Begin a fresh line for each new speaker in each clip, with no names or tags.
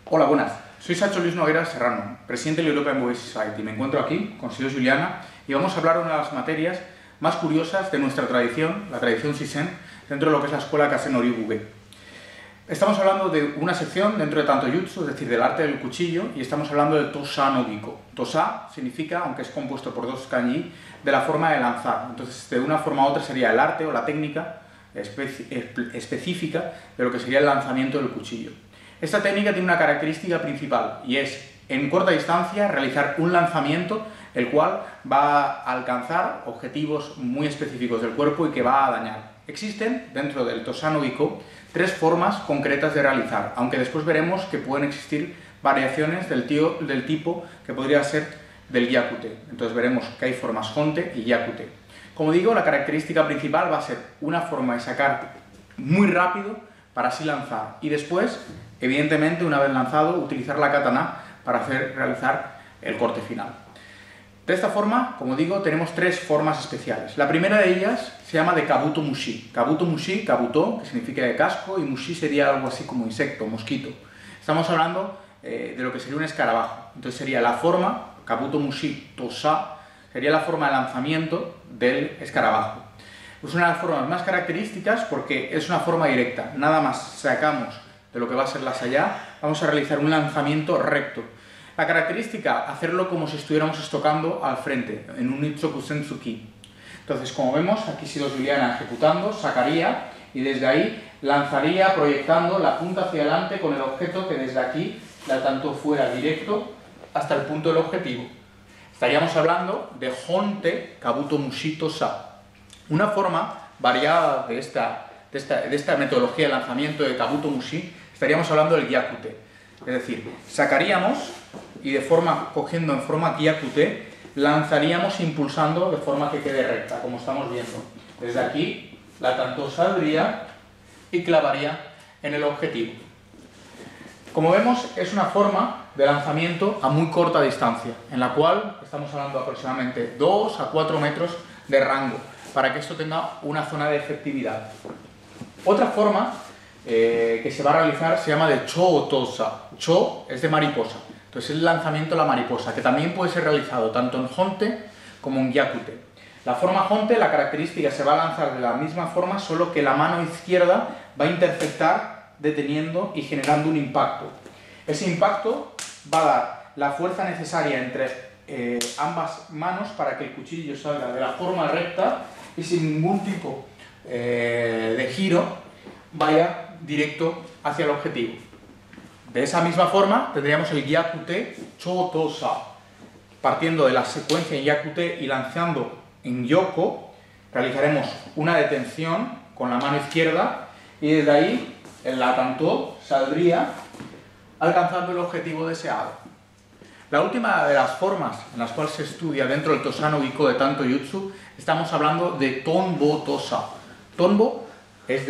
Hola, buenas. Soy Sacho Luis Noguera Serrano, presidente del European Boys Society. Me encuentro aquí con Silo Juliana y vamos a hablar de una de las materias más curiosas de nuestra tradición, la tradición Sisen, dentro de lo que es la escuela Kasenori Bugé. Estamos hablando de una sección dentro de Tanto Jutsu, es decir, del arte del cuchillo, y estamos hablando del Tosa no Giko. Tosa significa, aunque es compuesto por dos kanji, de la forma de lanzar. Entonces, de una forma u otra sería el arte o la técnica específica de lo que sería el lanzamiento del cuchillo. Esta técnica tiene una característica principal y es, en corta distancia, realizar un lanzamiento el cual va a alcanzar objetivos muy específicos del cuerpo y que va a dañar. Existen, dentro del Tosa no Giko, tres formas concretas de realizar, aunque después veremos que pueden existir variaciones del tipo que podría ser del Gyakute. Entonces veremos que hay formas Honte y Gyakute. Como digo, la característica principal va a ser una forma de sacar muy rápido para así lanzar y después, evidentemente, una vez lanzado, utilizar la katana para realizar el corte final. De esta forma, como digo, tenemos tres formas especiales. La primera de ellas se llama de Kabuto Mushi. Kabuto Mushi, Kabuto, que significa de casco, y Mushi sería algo así como insecto, mosquito. Estamos hablando de lo que sería un escarabajo. Entonces sería la forma, Kabuto Mushi Tosa, sería la forma de lanzamiento del escarabajo. Es una de las formas más características porque es una forma directa. Nada más sacamos de lo que va a ser la saya, vamos a realizar un lanzamiento recto. La característica, hacerlo como si estuviéramos estocando al frente, en un Ichoku Sensuki. Entonces, como vemos, aquí Silo Juliana ejecutando, sacaría y desde ahí lanzaría proyectando la punta hacia adelante con el objeto que desde aquí la tanto fuera directo hasta el punto del objetivo. Estaríamos hablando de Honte Kabuto Mushi Tosa. Una forma variada de esta metodología de lanzamiento de Kabuto Mushi, estaríamos hablando del Gyakute. Es decir, sacaríamos y cogiendo en forma Gyakute, lanzaríamos impulsando de forma que quede recta, como estamos viendo. Desde aquí, la tanto saldría y clavaría en el objetivo. Como vemos, es una forma de lanzamiento a muy corta distancia, en la cual estamos hablando aproximadamente 2 a 4 metros de rango, para que esto tenga una zona de efectividad. Otra forma que se va a realizar se llama de Cho Tosa. Cho es de mariposa, entonces es el lanzamiento de la mariposa, que también puede ser realizado tanto en Honte como en Gyakute. La forma Honte, la característica, se va a lanzar de la misma forma, solo que la mano izquierda va a interceptar deteniendo y generando un impacto. Ese impacto va a dar la fuerza necesaria entre ambas manos para que el cuchillo salga de la forma recta y sin ningún tipo de giro vaya directo hacia el objetivo. De esa misma forma tendríamos el Gyakute Cho Tosa. Partiendo de la secuencia en Gyakute y lanzando en Yoko, realizaremos una detención con la mano izquierda y desde ahí el Tanto saldría alcanzando el objetivo deseado. La última de las formas en las cuales se estudia dentro del Tosa no Giko de Tanto Jutsu, estamos hablando de Tonbo Tosa. Tonbo es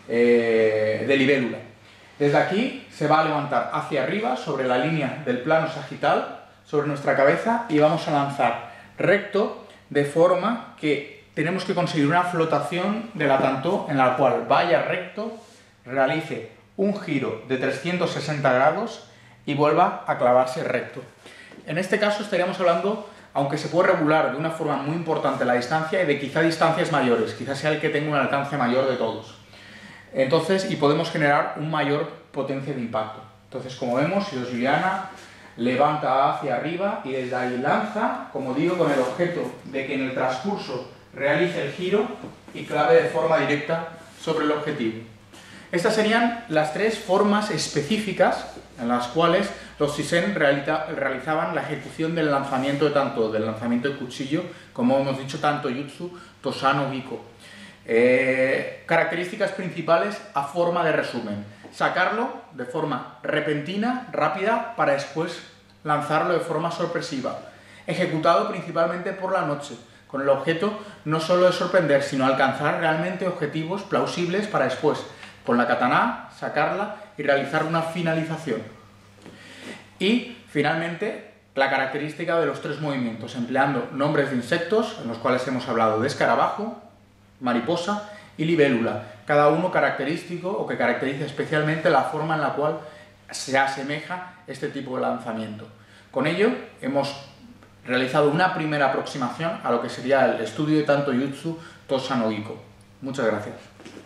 de libélula. Desde aquí se va a levantar hacia arriba sobre la línea del plano sagital, sobre nuestra cabeza, y vamos a lanzar recto de forma que tenemos que conseguir una flotación de la Tanto en la cual vaya recto, realice un giro de 360 grados y vuelva a clavarse recto. En este caso estaríamos hablando, aunque se puede regular de una forma muy importante la distancia y de quizá distancias mayores, quizás sea el que tenga un alcance mayor de todos. Entonces, y podemos generar un mayor potencia de impacto. Entonces, como vemos, Silo Juliana levanta hacia arriba y desde ahí lanza, como digo, con el objeto de que en el transcurso realice el giro y clave de forma directa sobre el objetivo. Estas serían las tres formas específicas en las cuales los Sisen realizaban la ejecución del lanzamiento del lanzamiento de cuchillo, como hemos dicho, Tanto Jutsu Tosa no Giko. Características principales a forma de resumen: sacarlo de forma repentina, rápida, para después lanzarlo de forma sorpresiva, ejecutado principalmente por la noche, con el objeto no solo de sorprender, sino alcanzar realmente objetivos plausibles para después, con la katana, sacarla y realizar una finalización. Y, finalmente, la característica de los tres movimientos, empleando nombres de insectos, en los cuales hemos hablado de escarabajo, mariposa y libélula, cada uno característico o que caracteriza especialmente la forma en la cual se asemeja este tipo de lanzamiento. Con ello hemos realizado una primera aproximación a lo que sería el estudio de Tanto Jutsu Tosa no Giko. Muchas gracias.